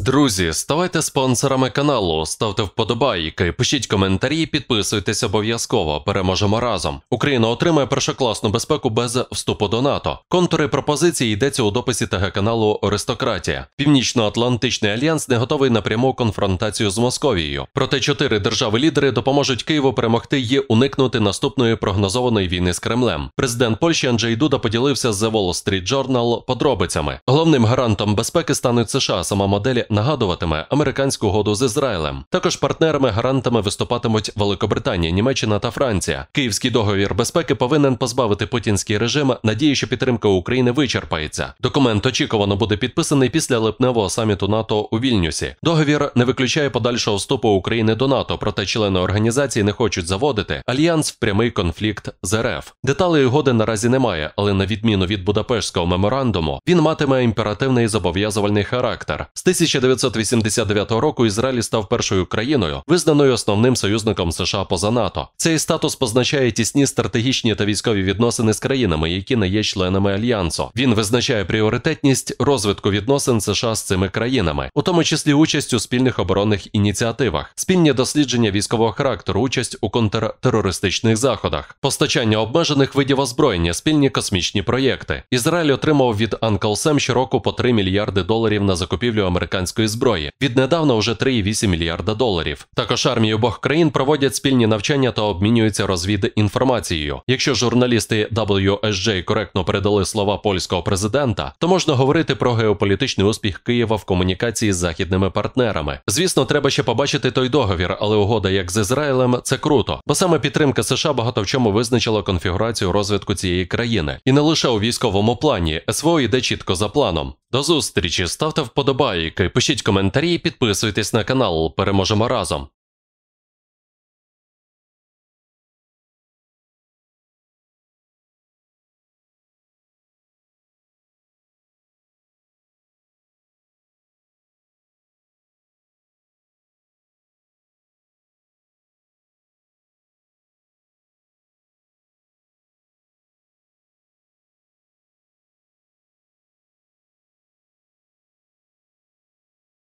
Друзі, ставайте спонсорами каналу, ставте вподобайки, пишіть коментарі, підписуйтесь обов'язково, переможемо разом. Україна отримає першокласну безпеку без вступу до НАТО. Контури пропозиції йдеться у дописі ТГ-каналу «Аристократія». Північно-Атлантичний альянс не готовий на пряму конфронтацію з Московією. Проте 4 держави-лідери допоможуть Києву перемогти і уникнути наступної прогнозованої війни з Кремлем. Президент Польщі Анджей Дуда поділився з The Wall Street Journal подробицями. Головним гарантом безпеки стануть США, сама модель нагадуватиме американську угоду з Ізраїлем. Також партнерами-гарантами виступатимуть Великобританія, Німеччина та Франція. Київський договір безпеки повинен позбавити путінський режим надії, що підтримка України вичерпається. Документ очікувано буде підписаний після липневого саміту НАТО у Вільнюсі. Договір не виключає подальшого вступу України до НАТО, проте члени організації не хочуть заводити альянс в прямий конфлікт з РФ. Деталей угоди наразі немає, але на відміну від Будапештського меморандуму, він матиме імперативний зобов'язувальний характер. З 1989 року Ізраїль став першою країною, визнаною основним союзником США поза НАТО. Цей статус позначає тісні стратегічні та військові відносини з країнами, які не є членами Альянсу. Він визначає пріоритетність розвитку відносин США з цими країнами, у тому числі участь у спільних оборонних ініціативах, спільні дослідження військового характеру, участь у контртерористичних заходах, постачання обмежених видів озброєння, спільні космічні проєкти. Ізраїль отримав від Uncle Sam щороку по $3 мільярди на закупівлю американської зброї. Віднедавна вже $3,8 мільярда. Також армії обох країн проводять спільні навчання та обмінюються розвідінформацією. Якщо журналісти WSJ коректно передали слова польського президента, то можна говорити про геополітичний успіх Києва в комунікації з західними партнерами. Звісно, треба ще побачити той договір, але угода як з Ізраїлем – це круто. Бо саме підтримка США багато в чому визначила конфігурацію розвитку цієї країни. І не лише у військовому плані. СВО йде чітко за планом. До зустрічі, ставте вподобайки, пишіть коментарі і підписуйтесь на канал, переможемо разом.